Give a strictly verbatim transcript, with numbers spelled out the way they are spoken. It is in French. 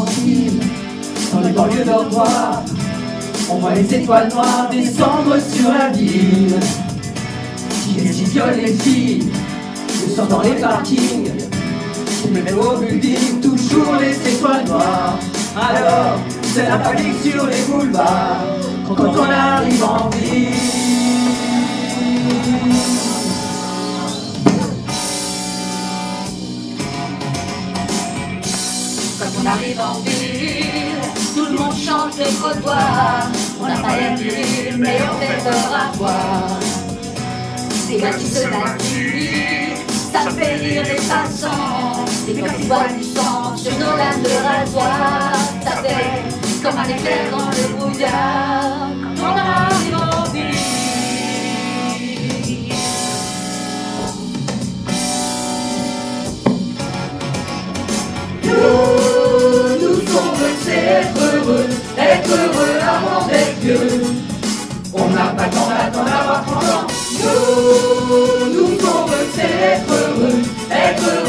tranquille, dans les banlieues dortoirs, on voit les étoiles noires descendre sur la ville. Qui viole les filles, le sort dans les parkings, qui me met au building, toujours les étoiles noires. Alors, c'est la panique sur les boulevards, quand on arrive en ville. Quand on arrive en ville, tout le monde change de trottoir. On n'a pas l'air nul, mais on fait peur à voir. Des gars qui se maquillent, ça fait rire les passants. Et puis quand ils voient du sang sur nos lames de rasoir, ça fait comme un éclair dans le brouillard. Quand on arrive en ville, nous, nous on veut c'est être heureux, être heureux avant d'être vieux. On n'a pas le temps d'attendre d'avoir trente ans. Nous, nous on veut c'est être heureux, être heureux